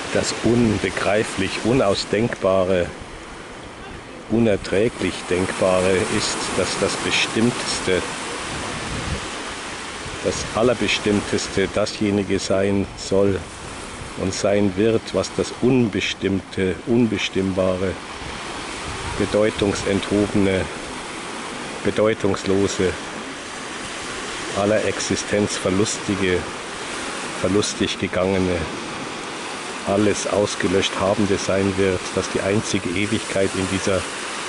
Das Unbegreiflich, Unausdenkbare, unerträglich Denkbare ist, dass das Bestimmteste, das Allerbestimmteste dasjenige sein soll und sein wird, was das Unbestimmte, Unbestimmbare, Bedeutungsenthobene, Bedeutungslose, aller Existenz verlustig gegangene, alles ausgelöscht Habende sein wird, dass die einzige Ewigkeit in dieser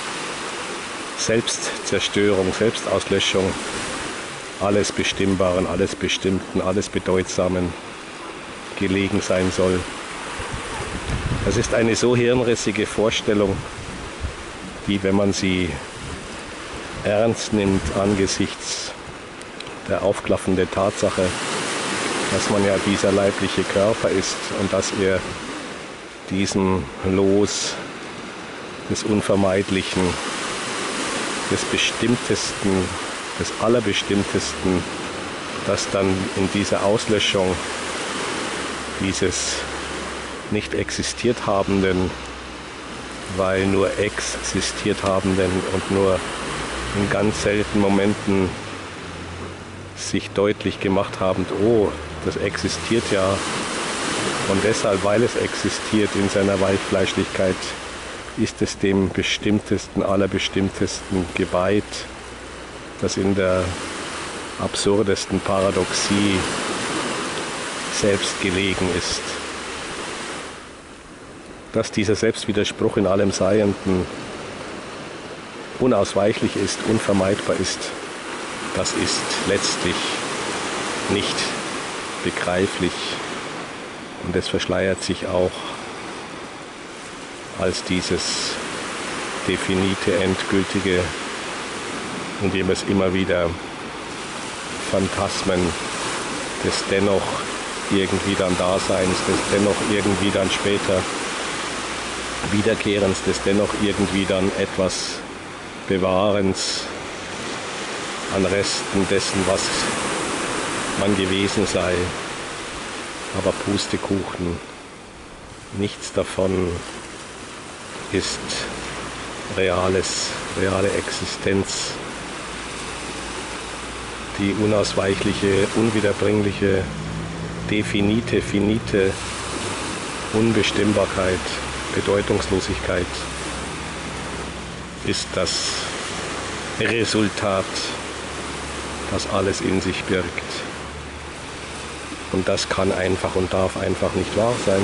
Selbstzerstörung, Selbstauslöschung alles Bestimmbaren, alles Bestimmten, alles Bedeutsamen gelegen sein soll. Das ist eine so hirnrissige Vorstellung, die, wenn man sie ernst nimmt angesichts der aufklaffenden Tatsache, dass man ja dieser leibliche Körper ist und dass er diesem Los des Unvermeidlichen, des Bestimmtesten, des Allerbestimmtesten, das dann in dieser Auslöschung dieses nicht existiert habenden, weil nur existiert habenden und nur in ganz seltenen Momenten sich deutlich gemacht habend, oh, das existiert ja, und deshalb, weil es existiert in seiner Weichfleischlichkeit, ist es dem Bestimmtesten, Allerbestimmtesten geweiht, das in der absurdesten Paradoxie selbst gelegen ist. Dass dieser Selbstwiderspruch in allem Seienden unausweichlich ist, unvermeidbar ist, das ist letztlich nicht begreiflich und es verschleiert sich auch als dieses definite, endgültige, indem es immer wieder Phantasmen des dennoch irgendwie dann Daseins, des dennoch irgendwie dann später Wiederkehrens, des dennoch irgendwie dann etwas Bewahrens an Resten dessen, was man gewesen sei. Aber Pustekuchen, nichts davon ist reale Existenz. Die unausweichliche, unwiederbringliche, finite Unbestimmbarkeit, Bedeutungslosigkeit ist das Resultat, das alles in sich birgt. Und das kann einfach und darf einfach nicht wahr sein.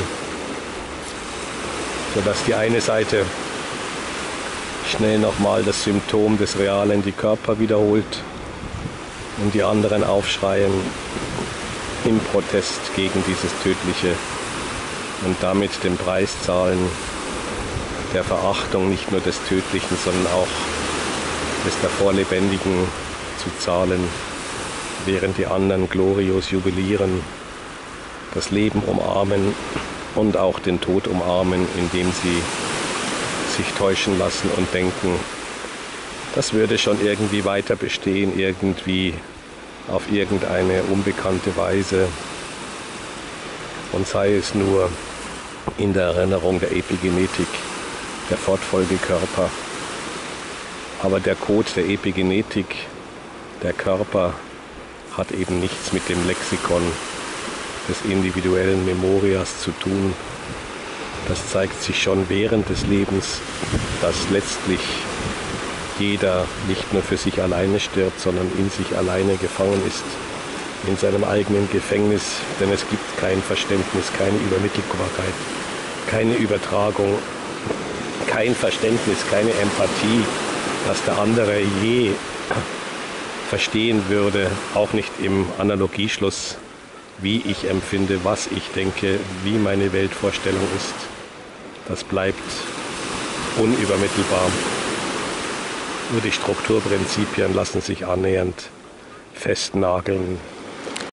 Sodass die eine Seite schnell nochmal das Symptom des realen die Körper wiederholt und die anderen aufschreien im Protest gegen dieses Tödliche und damit den Preis zahlen der Verachtung nicht nur des Tödlichen, sondern auch des davor Lebendigen zu zahlen, während die anderen glorios jubilieren, das Leben umarmen und auch den Tod umarmen, indem sie sich täuschen lassen und denken, das würde schon irgendwie weiter bestehen, irgendwie auf irgendeine unbekannte Weise, und sei es nur in der Erinnerung der Epigenetik, der Fortfolgekörper. Aber der Code der Epigenetik, der Körper, hat eben nichts mit dem Lexikon des individuellen Memorias zu tun. Das zeigt sich schon während des Lebens, dass letztlich jeder nicht nur für sich alleine stirbt, sondern in sich alleine gefangen ist, in seinem eigenen Gefängnis, denn es gibt kein Verständnis, keine Übermittelbarkeit, keine Übertragung, kein Verständnis, keine Empathie, dass der andere je verstehen würde, auch nicht im Analogieschluss, wie ich empfinde, was ich denke, wie meine Weltvorstellung ist. Das bleibt unübermittelbar. Nur die Strukturprinzipien lassen sich annähernd festnageln.